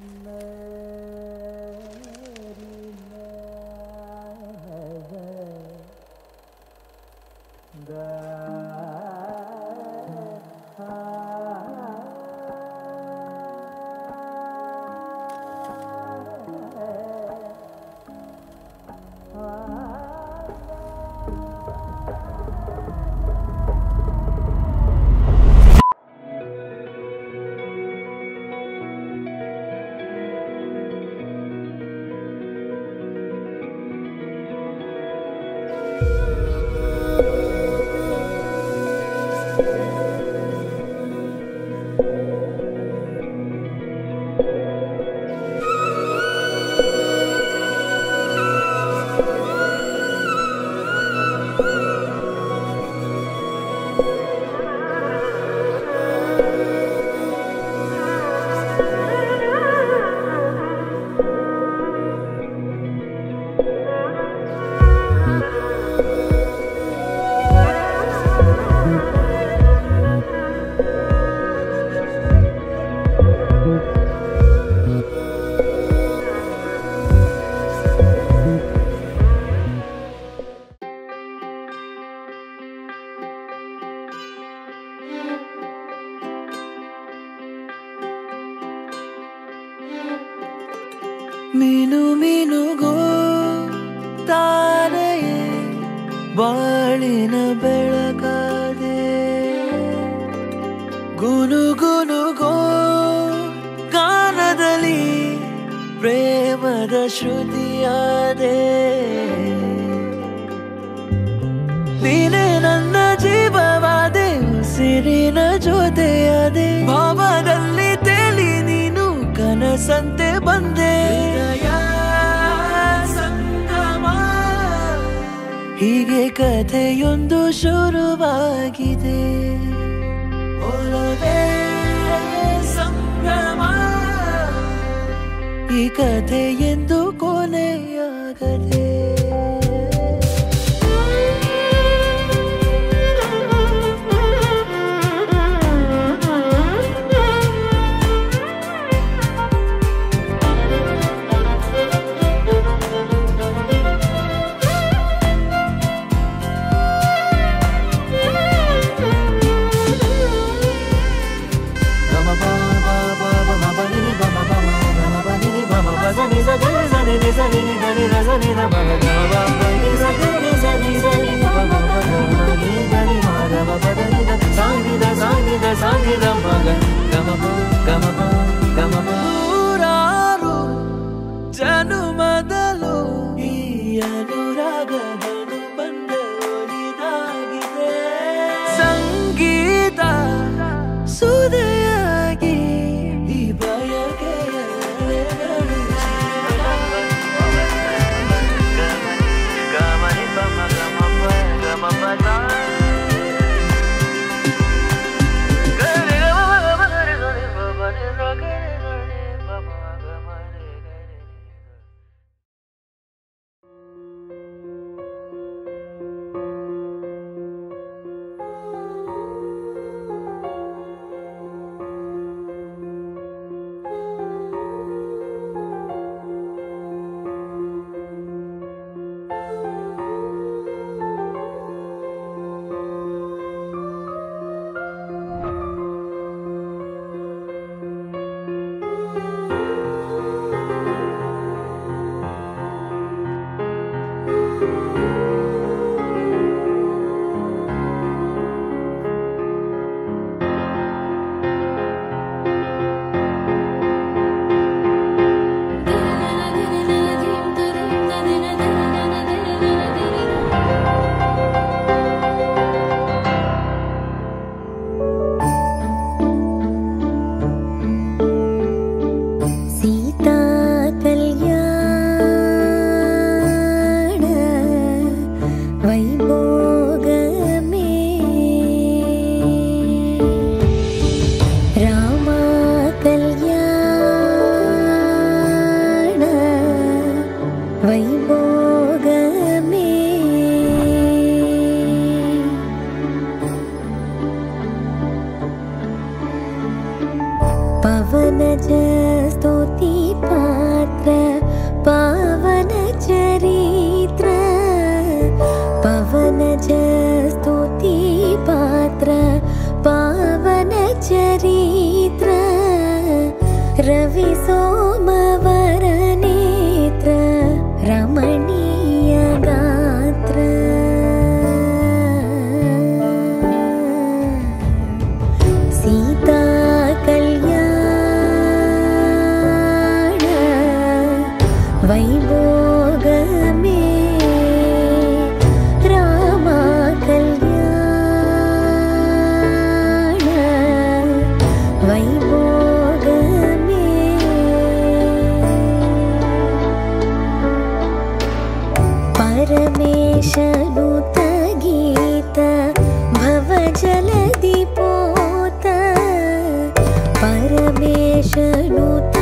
ಮಿನು ಮಿನುಗೋ ತಾರೆಯೇ ಬಾಳಿನ ಬೆಳಕಾದೆ ಗುನುಗುನುಗೋ ಗಾನದಲ್ಲಿ ಪ್ರೇಮದ ಶ್ರುತಿಯಾದೆ ನೀನೇ ನನ್ನ ಜೀವವಾದೆ ಉಸಿರಿನ ಜೊತೆಯಾದೆ ಭಾವದಲ್ಲಿ ತೇಲಿ ನೀನು ಕನಸಂತೆ ಬಂದೆ ಸಂಗಮ ಹೀಗೆ ಕಥೆಯೊಂದು ಶುರುವಾಗಿದೆ ಒಲವೇ ಸಂಭ್ರಮ ಈ ಕಥೆಯೆಂದು ಕೊನೆಯಾಗದೆ ನೂರಾರು ಜನುಮದಲು ಈ ಅನುರಾಗದನು ಬಂದ ಒಲಿದಾಗಿದೆ ಸಂಗೀತ ಸುದೆಯಾಗಿ ಈ ಬಯಕೆಯ पवनज स्तुति पावन चरित्र पवनज स्तुति पात्र पावन चरित्र रवि सोमवर नेत्र रमणीय गात्र सीता कल्याण वैभोग में रामा कल्याण वैभोग में परमेशनुत गीत भव जलधि पोत परमेशनुत